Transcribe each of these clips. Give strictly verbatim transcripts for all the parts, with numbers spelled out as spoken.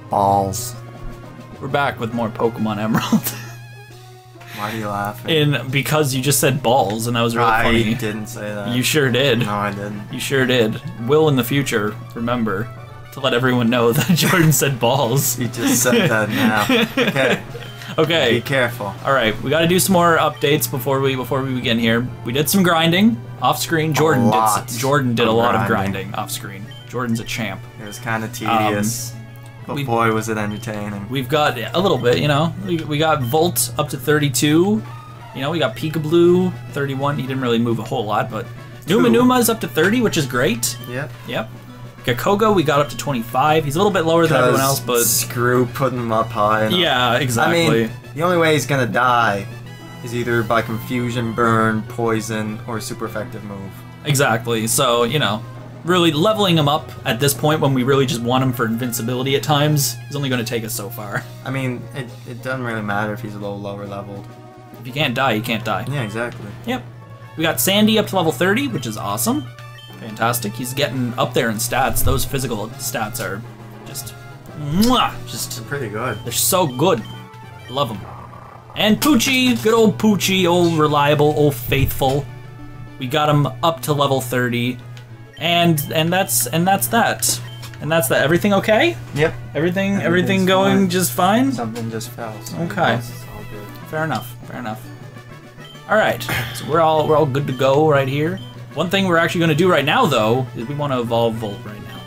Balls. We're back with more Pokemon Emerald. Why are you laughing? In because you just said balls, and that was really I funny. I didn't say that. You sure did. No, I didn't. You sure did. Will in the future remember to let everyone know that Jordan said balls. You just said that now. Okay. Okay. Be careful. All right, we got to do some more updates before we before we begin here. We did some grinding off screen. Jordan a lot did. Jordan did a of lot grinding. of grinding off screen. Jordan's a champ. It was kind of tedious, Um, but we- boy was it entertaining. We've got a little bit, you know. We, we got Volt up to thirty-two. You know, we got Peekaboo thirty-one. He didn't really move a whole lot, but Numa Numa's up to thirty, which is great. Yep. Yep. Gakogo, we got up to twenty-five. He's a little bit lower than everyone else, but screw putting him up high enough. yeah, exactly. I mean, the only way he's gonna die is either by confusion, burn, poison, or super effective move. Exactly. So, you know, really leveling him up at this point when we really just want him for invincibility at times is only going to take us so far. I mean, it, it doesn't really matter if he's a little lower leveled. If you can't die, you can't die. Yeah, exactly. Yep. We got Sandy up to level thirty, which is awesome. Fantastic. He's getting up there in stats. Those physical stats are just, mwah, just Pretty good. they're so good. Love them. And Poochie, good old Poochie, old reliable, old faithful. We got him up to level thirty, and and that's and that's that, and that's that. Everything okay? Yep. Everything everything Everything's going fine. just fine? Something just fell. So Okay. it's all good. Fair enough. Fair enough. All right. So we're all we're all good to go right here. One thing we're actually going to do right now, though, is we want to evolve Volt right now.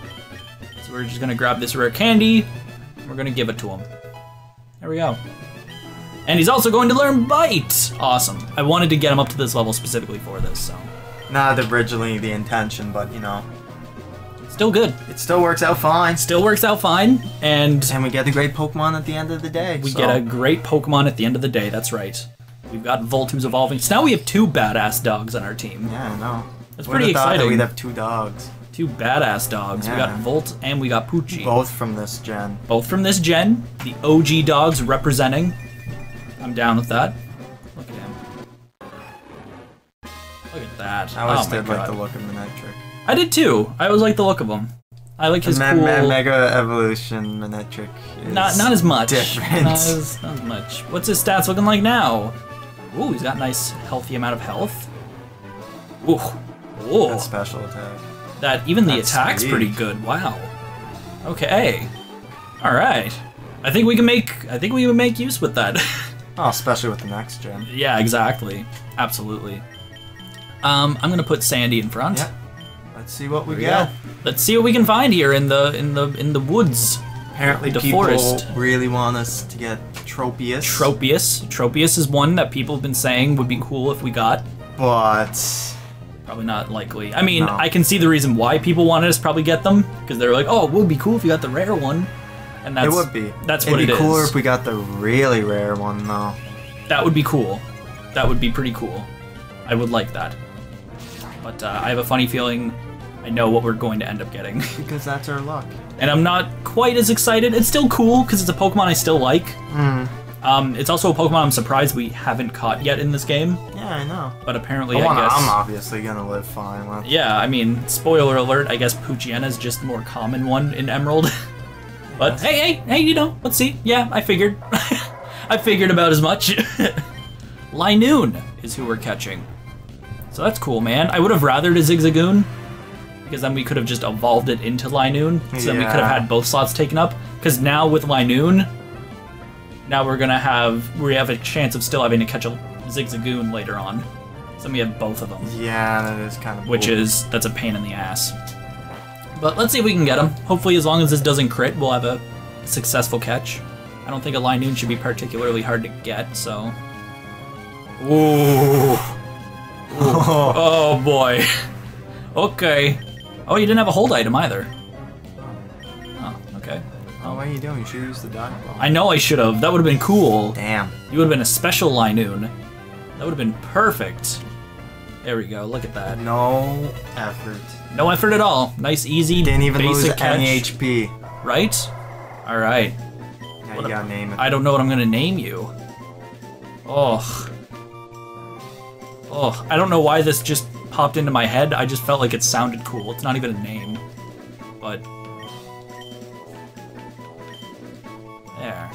So we're just going to grab this rare candy, and we're going to give it to him. There we go. And he's also going to learn Bite! Awesome. I wanted to get him up to this level specifically for this, so. Not originally the intention, but you know, Still good. it still works out fine. Still works out fine, and And we get the great Pokemon at the end of the day. we so. get a great Pokemon at the end of the day, that's right. We've got Volt who's evolving. So now we have two badass dogs on our team. Yeah, I know. That's Would've pretty thought that exciting. We'd have two dogs, Two badass dogs. We got Yeah. Volt and we got Poochie. both from this gen. Both from this gen, the O G dogs representing. I'm down with that. Look at him. Look at that. I always oh my did God. like the look of Manectric. I did too. I always like the look of him. I like his Me- cool. Me- Mega Evolution Manectric is not not as much. different. Not as, not as much. What's his stats looking like now? Ooh, he's got a nice healthy amount of health. Ooh. Ooh. That special attack. That even the That's attack's sweet. pretty good. Wow. Okay. All right. I think we can make. I think we can make use with that. Oh, especially with the next gen. Yeah, exactly. Absolutely. Um, I'm gonna put Sandy in front. Yep. Let's see what we There we get. go. Let's see what we can find here in the in the in the woods. Apparently, The people forest. really want us to get Tropius. Tropius. Tropius is one that people have been saying would be cool if we got. But Probably not likely. I mean, No. I can see the reason why people wanted us to probably get them because they're like, oh, it would be cool if you got the rare one. And that's it would be. That's It'd what be it cooler is. if we got the really rare one, though. That would be cool. That would be pretty cool. I would like that. But uh, I have a funny feeling I know what we're going to end up getting. Because that's our luck. And I'm not quite as excited. It's still cool because it's a Pokemon I still like. Mm. Um, it's also a Pokemon I'm surprised we haven't caught yet in this game. Yeah, I know. But apparently, The I one guess. I'm obviously gonna live fine with. Yeah, I mean, spoiler alert. I guess Poochyena is just the more common one in Emerald. But hey, hey, hey, you know, let's see. Yeah, I figured. I figured about as much. Linoon is who we're catching. So that's cool, man. I would have rathered a Zigzagoon, because then we could have just evolved it into Linoon. So then we could have Yeah. had both slots taken up. Because now with Linoon, now we're gonna have we have a chance of still having to catch a Zigzagoon later on. So then we have both of them, Yeah, that is kind of which cool. is that's a pain in the ass. But let's see if we can get him. Hopefully, as long as this doesn't crit, we'll have a successful catch. I don't think a Linoon should be particularly hard to get, so. Ooh. Oh. Oh boy. Okay. Oh, you didn't have a hold item either. Oh, okay. Oh, what are you doing? You should use the Dive Ball. I know I should have. That would have been cool. Damn. You would have been a special Linoon. That would have been perfect. There we go. Look at that. No effort. No effort at all. Nice, easy, Didn't even basic lose catch. any H P. Right? All right. Yeah, What you a- gotta name it. I don't know what I'm gonna name you. Oh. Oh, I don't know why this just popped into my head. I just felt like it sounded cool. It's not even a name. But There.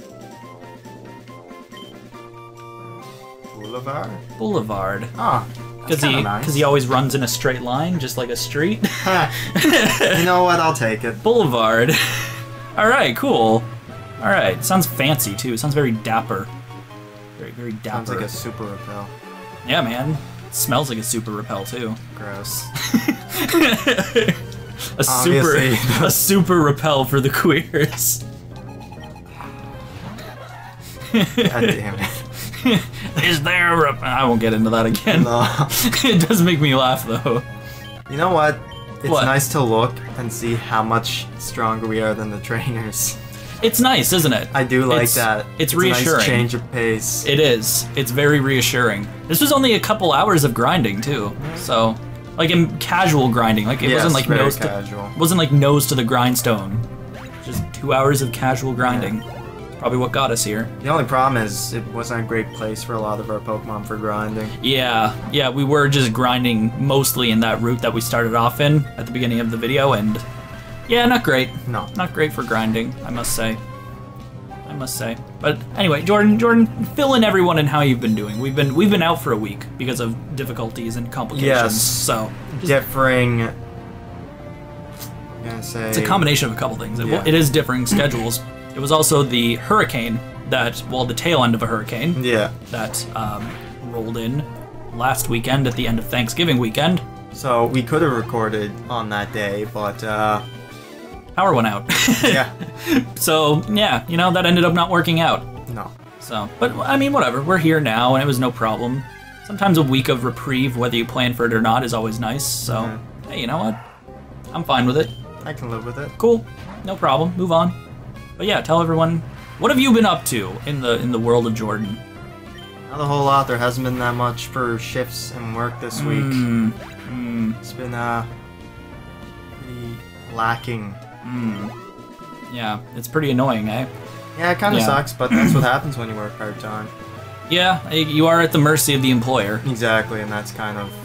Boulevard? Boulevard. Oh, Because he, nice. cause he always runs in a straight line, just like a street. You know what? I'll take it. Boulevard. Alright, cool. Alright, sounds fancy too. Sounds very dapper. Very, very dapper. Sounds like a super repel. Yeah, man. Smells like a super repel too. Gross. a super, Obviously. a super repel for the queers. God damn it. Is there a rep- I won't get into that again. No. It does make me laugh though. You know what? It's What? nice to look and see how much stronger we are than the trainers. It's nice, isn't it? I do like It's- that. it's a reassuring. nice change of pace. It is. It's very reassuring. This was only a couple hours of grinding too, so like in casual grinding, like it Yes, wasn't like very nose casual. to wasn't like nose to the grindstone. Just two hours of casual grinding. It's probably what got us here. The only problem is it wasn't a great place for a lot of our Pokemon for grinding. Yeah, yeah, we were just grinding mostly in that route that we started off in at the beginning of the video, and yeah, not great. No. Not great for grinding, I must say. I must say. But anyway, Jordan, Jordan, fill in everyone in how you've been doing. We've been we've been out for a week because of difficulties and complications. Yes. So Differing. I'm gonna say. it's a combination of a couple things. It, Yeah. it is differing schedules. It was also the hurricane that, well, the tail end of a hurricane Yeah. that um, rolled in last weekend at the end of Thanksgiving weekend. So we could have recorded on that day, but uh, Power went out. yeah, So yeah, you know, that ended up not working out. no. So, but I mean, whatever. We're here now, and it was no problem. Sometimes a week of reprieve, whether you plan for it or not, is always nice. So, Mhm. hey, you know what? I'm fine with it. I can live with it. Cool, no problem. Move on. But yeah, tell everyone, what have you been up to in the in the world of Jordan? Not a whole lot. There hasn't been that much for shifts and work this week. Mm, mm, It's been uh, pretty lacking. mm. Yeah, it's pretty annoying, eh? Yeah, it kind of Yeah. sucks, but that's what happens when you work part time. Yeah, you are at the mercy of the employer. Exactly, and that's kind of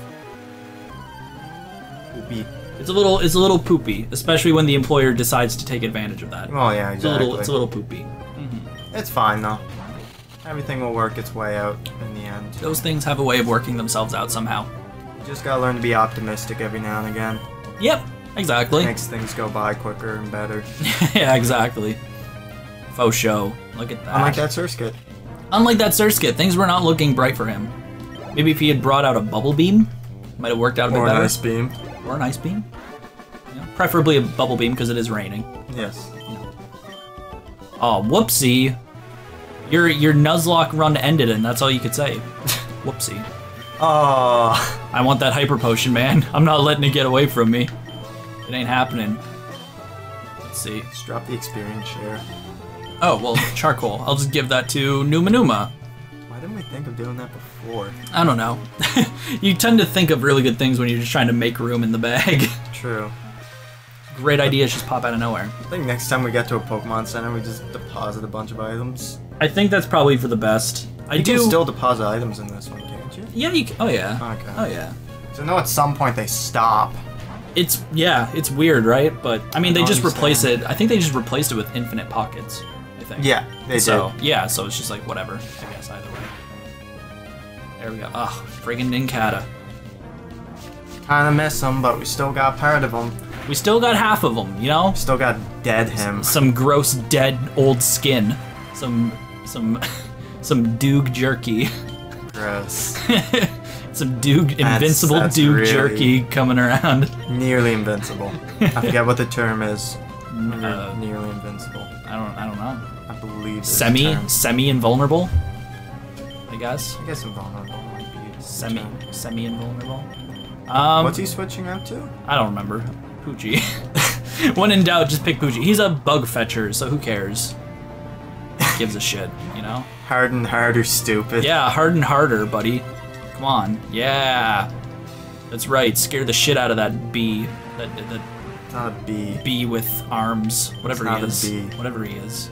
poopy. It's a little, it's a little poopy, especially when the employer decides to take advantage of that. Well, yeah, It's a exactly. little, it's a little poopy. It's fine though. Everything will work its way out in the end. Those things have a way of working themselves out somehow. You just gotta learn to be optimistic every now and again. Yep, exactly. Makes things go by quicker and better. Yeah, exactly. Faux show. Look at that. Unlike that Surskit. Unlike that Surskit, things were not looking bright for him. Maybe if he had brought out a bubble beam, might have worked out a bit Or better. an ice beam. Or an ice beam. Yeah, preferably a bubble beam because it is raining. Yes. Oh, whoopsie. Your your Nuzlocke run ended, and that's all you could say. Whoopsie. Oh. I want that hyper potion, man. I'm not letting it get away from me. It ain't happening. Let's see. Just drop the experience share. Oh, well, charcoal. I'll just give that to Numa Numa. Why didn't we think of doing that before? I don't know. You tend to think of really good things when you're just trying to make room in the bag. True. Great ideas just pop out of nowhere. I think next time we get to a Pokemon Center, we just deposit a bunch of items. I think that's probably for the best. I You do. can still deposit items in this one, can't you? Yeah, you can. Oh, yeah. Okay. Oh, yeah. So I know at some point they stop. It's, yeah, it's weird, right? But, I mean, they I just replace understand. it. I think they just replaced it with infinite pockets, I think. Yeah, they So, did. yeah, so it's just like, whatever, I guess, either way. There we go. Ugh, friggin' Nincada. Kinda miss them, but we still got part of them. We still got half of them, you know? Still got dead him. Some gross, dead, old skin. Some, some, some Doog jerky. Gross. Some Doog, That's- invincible that's Doog really- jerky coming around. Nearly invincible. I forget what the term is. When you're Uh, nearly invincible. I don't, I don't know. I believe it's a Semi, term. semi invulnerable. I guess. I guess invulnerable might be a Semi, term. semi invulnerable. Um, What's he switching out to? I don't remember. Poochie. When in doubt, just pick Poochie. He's a bug fetcher, so who cares? Gives a shit, you know? Hard and harder, stupid. Yeah, hard and harder, buddy. Come on. Yeah. That's right. Scare the shit out of that bee. That, that It's not a bee. bee with arms. Whatever It's he not a is. bee. Whatever he is.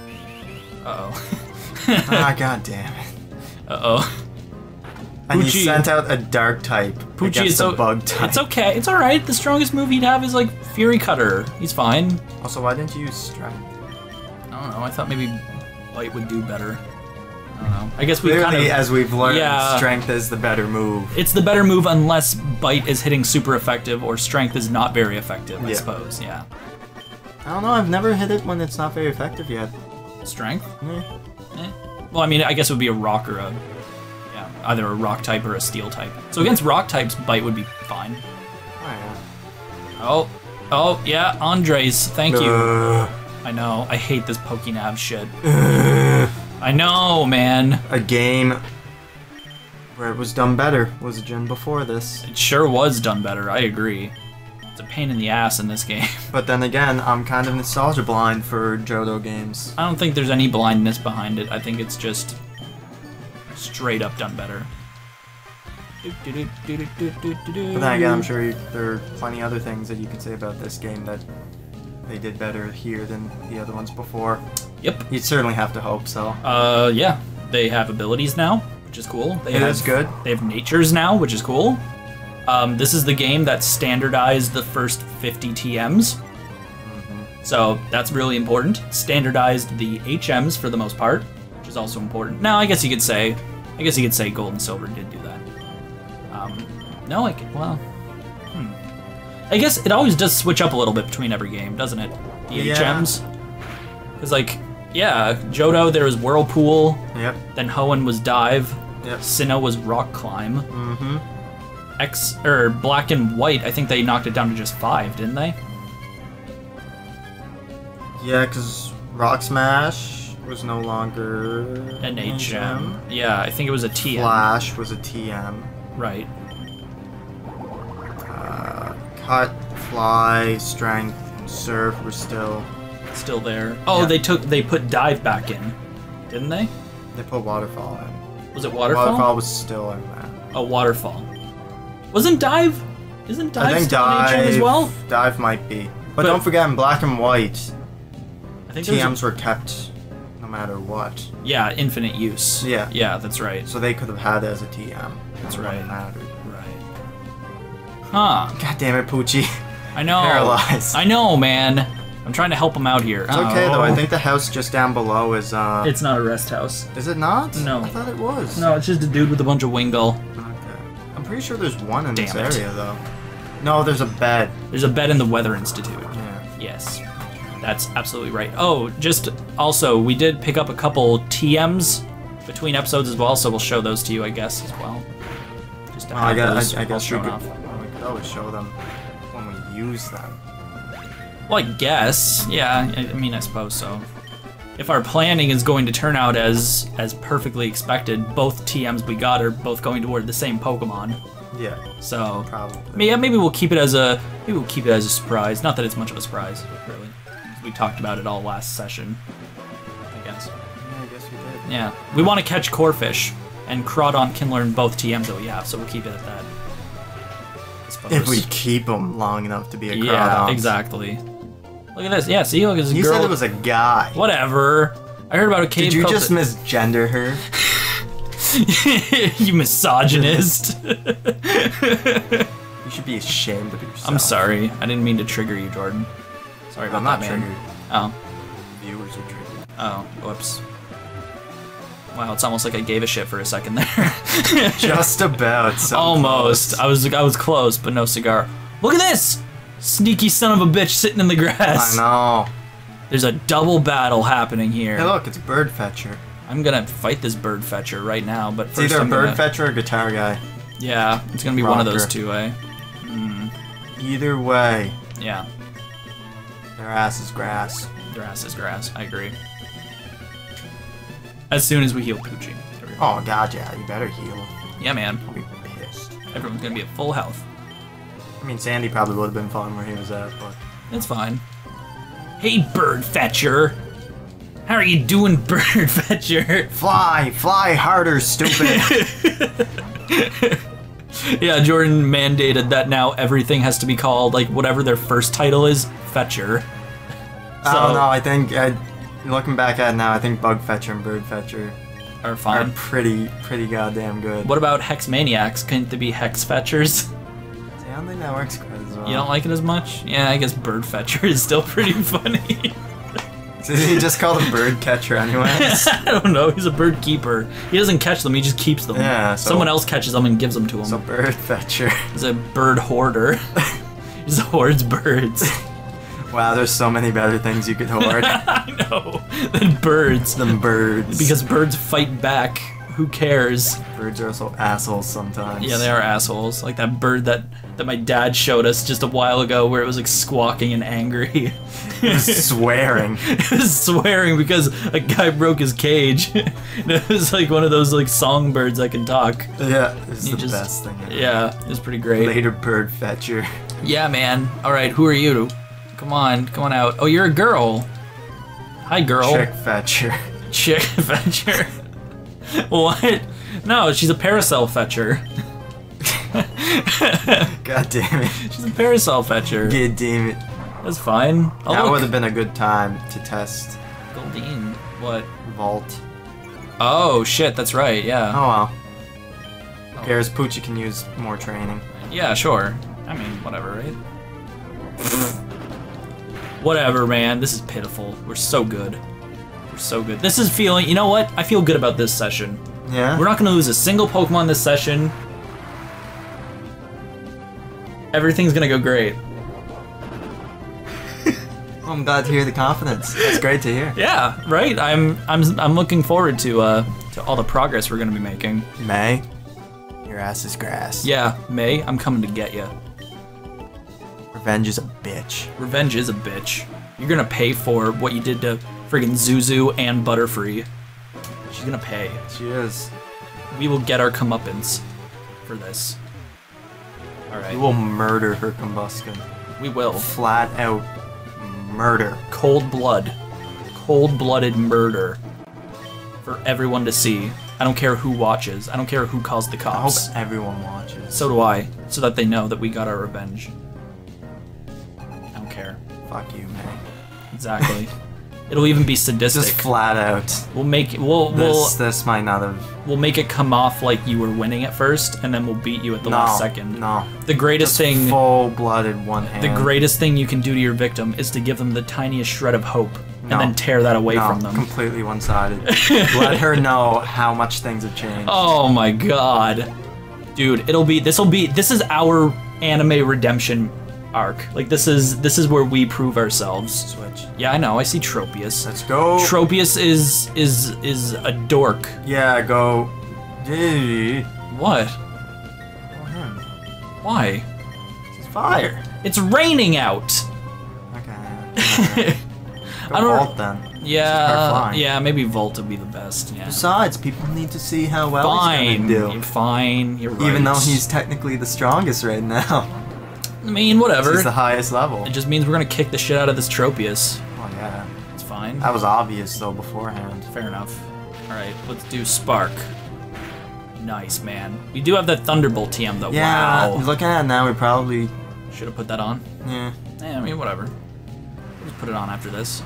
Uh-oh. Ah, god damn it. Uh-oh. And he Poochie- sent out a dark type Poochie against is a o- bug type. It's okay. It's alright. The strongest move he'd have is like Fury Cutter. He's fine. Also, why didn't you use Strike? I don't know. I thought maybe Bite would do better. I don't know. I guess we Clearly, kind of, as we've learned, yeah. strength is the better move. It's the better move unless Bite is hitting super effective or Strength is not very effective, I Yeah. suppose, yeah. I don't know, I've never hit it when it's not very effective yet. Strength? Yeah. Eh. Well, I mean, I guess it would be a rock or a, yeah, either a rock type or a steel type. So against rock types, Bite would be fine. Oh, yeah. Oh, oh, yeah, Andres, thank you. Ugh. I know, I hate this Pokénav shit. Ugh. I know, man. A game where it was done better was Gen before this. It sure was done better, I agree. It's a pain in the ass in this game. But then again, I'm kind of nostalgia blind for Johto games. I don't think there's any blindness behind it. I think it's just straight up done better. But then again, I'm sure you, there are plenty other things that you can say about this game that they did better here than the other ones before. Yep. You'd certainly have to hope so. Uh, yeah. They have abilities now, which is cool. They It have, is good. They have natures now, which is cool. Um, this is the game that standardized the first fifty T Ms. Mm-hmm. So that's really important. Standardized the H Ms for the most part, which is also important. Now, I guess you could say, I guess you could say Gold and Silver did do that. Um, no, like, well, hmm. I guess it always does switch up a little bit between every game, doesn't it? The Yeah. H Ms. Because, like, yeah, Johto, there was Whirlpool, Yep. then Hoenn was Dive, Yep. Sinnoh was Rock Climb, Mm-hmm. X, or Black and White, I think they knocked it down to just five, didn't they? Yeah, because Rock Smash was no longer An H M. Yeah, I think it was a T M. Flash was a T M. Right. Uh, cut, Fly, Strength, and Surf were still. Still there. Oh, Yeah. they took, they put Dive back in, didn't they? They put Waterfall in. Was it Waterfall? Waterfall was still in that. A Waterfall. Wasn't Dive? Isn't Dive I think still an H M Dive as well? Dive might be. But, But- don't forget, in Black and White, I think there's T a- Ms were kept no matter what. Yeah, infinite use. Yeah. Yeah, that's right. So they could have had it as a T M. That's It right. wouldn't matter. Right. Huh. God damn it, Poochie. I know. Paralyzed. I know, man. I'm trying to help him out here. It's okay though. I think the house just down below is. uh... It's not a rest house. Is it not? No. I thought it was. No, it's just a dude with a bunch of Wingull. Okay. I'm pretty sure there's one in this Damn it. area though. No, there's a bed. There's a bed in the Weather Institute. Yeah. Yes. That's absolutely right. Oh, just also, we did pick up a couple T Ms between episodes as well, so we'll show those to you, I guess, as well. Just to Well, I have guess, those I, I all guess we shown could, off. well, we could always show them when we use them. Well, I guess. Yeah, I I mean, I suppose so. If our planning is going to turn out as as perfectly expected, both T Ms we got are both going toward the same Pokemon. Yeah, So, probably. yeah, maybe we'll keep it as a maybe we'll keep it as a surprise. Not that it's much of a surprise, really. We talked about it all last session, I guess. Yeah, I guess we did. Yeah, we want to catch Corphish, and Crawdon can learn both T Ms that we have, so we'll keep it at that. I suppose. If we keep them long enough to be a Crawdon. Yeah, exactly. Look at this. Yeah, see, look at this You girl. said it was a guy. Whatever. I heard about a cave Did you called just the- misgender her? you misogynist. You should be ashamed of yourself. I'm sorry. I didn't mean to trigger you, Jordan. Sorry about I'm not that, man. triggered. Oh. Viewers are triggered. Oh. Whoops. Wow, it's almost like I gave a shit for a second there. Just about. So Almost. close. I was I was close, but no cigar. Look at this! Sneaky son of a bitch sitting in the grass. I know. There's a double battle happening here. Hey, look, it's Bird Fetcher. I'm gonna fight this bird fetcher right now, but It's first either a I'm Bird gonna, Fetcher or Guitar Guy. Yeah, it's gonna be one of those Rocker. two, eh? Either way, Yeah, their ass is grass. their ass is grass. I agree. As soon as we heal Poochie. There we go. Oh god, yeah, you better heal. Yeah, man. I'll be pissed. Everyone's gonna be at full health. I mean, Sandy probably would have been fine where he was at, but It's fine. Hey, bird fetcher. How are you doing, bird fetcher? fly, fly harder, stupid. Yeah, Jordan mandated that now everything has to be called, like, whatever their first title is, Fetcher. I don't know. I think I, looking back at it now, I think Bug Fetcher and Bird Fetcher Are are fine. pretty, pretty goddamn good. What about Hex Maniacs? Couldn't they be Hex Fetchers? See, I don't think that works quite as well. You don't like it as much? Yeah, I guess Bird Fetcher is still pretty funny. Did he just call the bird catcher anyways? I don't know. He's a bird keeper. He doesn't catch them. He just keeps them. Yeah. So, Someone else catches them and gives them to him. So bird fetcher. He's a bird hoarder. He just hoards birds. Wow, there's so many better things you could hoard. I know. Than birds. Than birds. Because birds fight back. Who cares? Birds are also assholes sometimes. Yeah, they are assholes. Like that bird that, that my dad showed us just a while ago where it was like squawking and angry. It was swearing. It was swearing because a guy broke his cage. And it was like one of those like songbirds that can talk. Yeah, it's You the just- best thing ever. Yeah, it was pretty great. Later bird fetcher. Yeah, man. Alright, who are you? Come on, come on out. Oh, you're a girl. Hi, girl. Chick fetcher. Chick fetcher. What? No, she's a parasol fetcher. God damn it. She's a parasol fetcher. God damn it. That's fine. Oh, That look. would have been a good time to test Goldine. What? Vault. Oh, shit, that's right, yeah. Oh well. Oh. Who cares? Poochie can use more training. Yeah, sure. I mean, whatever, right? Whatever, man. This is pitiful. We're so good. We're so good. This is feeling... You know what? I feel good about this session. Yeah? We're not going to lose a single Pokemon this session. Everything's going to go great. Well, I'm glad to hear the confidence. That's great to hear. Yeah, right? I'm I'm I'm looking forward to uh to all the progress we're going to be making. May, your ass is grass. Yeah, May, I'm coming to get you. Revenge is a bitch. Revenge is a bitch. You're going to pay for what you did to friggin' Zuzu and Butterfree. She's going to pay. She is. We will get our comeuppance for this. Alright. You will murder her Combuskin. We will. Flat out murder. Cold blood. Cold-blooded murder. For everyone to see. I don't care who watches. I don't care who calls the I hope cops. everyone watches. So do I. So that they know that we got our revenge. I don't care. Fuck you, May. Exactly. It'll even be sadistic. Just flat out. We'll make it, we'll we'll This, this might not have... we'll make it come off like you were winning at first, and then we'll beat you at the no, last second. No. The greatest Just thing full-blooded one hand. the greatest thing you can do to your victim is to give them the tiniest shred of hope No. and then tear that away no, from them. completely one-sided. Let her know how much things have changed. Oh my god. Dude, it'll be this'll be this is our anime redemption arc. Like this is this is where we prove ourselves. Switch. Yeah, I know, I see Tropius. Let's go. Tropius is is is a dork. yeah, go. Gee. What? Go him. Why? It's fire. It's raining out. Okay. Go I don't- Vault then. Start Yeah, flying. yeah, maybe Volt would be the best. Yeah. Besides, people need to see how well Fine, he's gonna you're do. fine. You're right. Even though he's technically the strongest right now. I mean, whatever. He's the highest level. It just means we're gonna kick the shit out of this Tropius. Oh yeah. It's fine. That was obvious though beforehand. Fair enough. All right, let's do Spark. Nice, man. We do have that Thunderbolt T M though. Yeah. Wow. Looking at it now, we probably. Should have put that on. Yeah. Eh, I mean, whatever. We'll just put it on after this.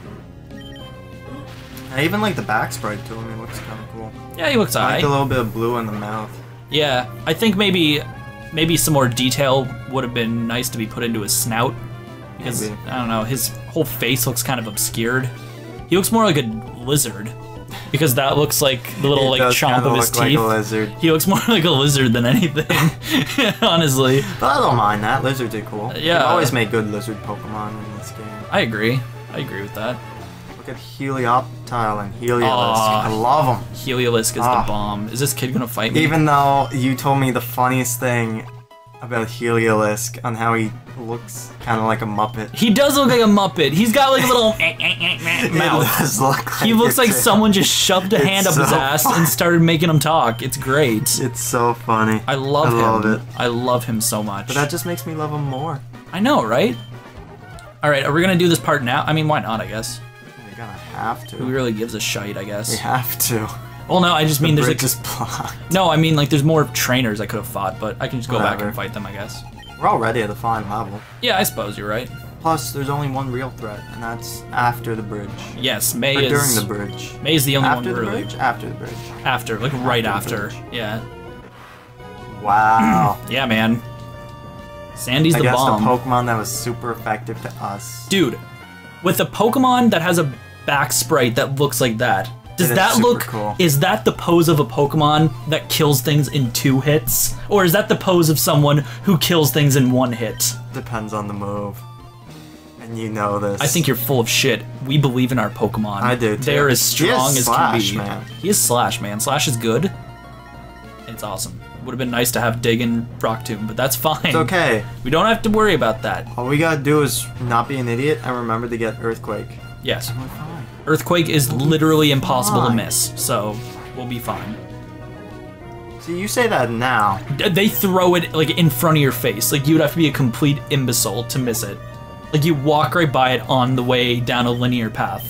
I even like the back sprite to him. It looks kind of cool. Yeah, he looks I like alright. the little bit of blue in the mouth. Yeah, I think maybe maybe some more detail would have been nice to be put into his snout. Because, Maybe. I don't know, his whole face looks kind of obscured. He looks more like a lizard. Because that looks like the little It like does chomp kinda of his look like teeth. a lizard. He looks more like a lizard than anything, honestly. But I don't mind that. Lizards are cool. Yeah. They've always made good lizard Pokemon in this game. I agree. I agree with that. Look at Helioptile and Heliolisk. Aw. I love them. Heliolisk is Ah. the bomb. Is this kid gonna fight me? Even though you told me the funniest thing about Heliolisk on how he looks kind of like a Muppet. He does look like a Muppet. He's got like a little mouth. It does look like He looks it, like too. someone just shoved a It's hand up his so ass funny. and started making him talk. It's great. It's so funny. I love I him. love it. I love him so much. But that just makes me love him more. I know, right? All right, are we gonna do this part now? I mean, why not? I guess. You're gonna have to. Who really gives a shite? I guess. We have to. Well, no, I just mean the there's bridge like is blocked. no, I mean like there's more trainers I could have fought, but I can just go back Whatever. and fight them. I guess. We're already at a fine level. Yeah, I suppose you're right. Plus, there's only one real threat, and that's after the bridge. Yes, May Or is during the bridge. May is the only After one the really. bridge? After the bridge. After, like right After the after. bridge. Yeah. Wow. Yeah, man. Sandy's the Against bomb. a Pokemon that was super effective to us. Dude, with a Pokemon that has a back sprite that looks like that. Does It is that super look, cool. is that the pose of a Pokemon that kills things in two hits? Or is that the pose of someone who kills things in one hit? Depends on the move. And you know this. I think you're full of shit. We believe in our Pokemon. I do, too. They're as He is strong as Slash, can be. man. He is Slash, man. Slash is good. It's awesome. Would have been nice to have Dig and Rock Tomb, but that's fine. It's okay. We don't have to worry about that. All we gotta do is not be an idiot and remember to get Earthquake. Yes. We're fine. Earthquake is literally impossible to fine. miss, so we'll be fine. See, you say that now. D- They throw it like in front of your face. Like you would have to be a complete imbecile to miss it. Like you walk right by it on the way down a linear path.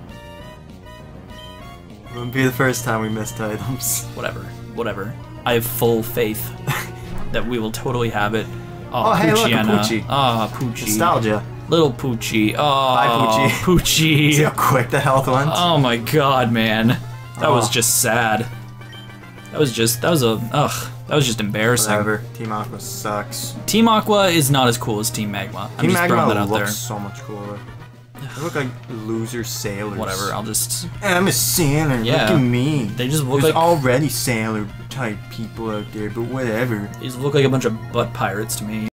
It wouldn't be the first time we missed items. Whatever. Whatever. I have full faith that we will totally have it. Oh, hey, look, a Poochyena. Poochie. Ah, Poochie. Nostalgia. Little Poochie. Oh, Bye, Poochie. Poochie. See how quick the health went? Oh my god, man. That Oh. was just sad. That was just, that was a, ugh. That was just embarrassing. Whatever. Team Aqua sucks. Team Aqua is not as cool as Team Magma. I'm Team just throwing that Magma out looks there. so much cooler. They look like loser sailors. Whatever, I'll just... I'm a sailor. Yeah. Look at me. They just look There's like... already sailor type people out there, but whatever. These look like a bunch of butt pirates to me.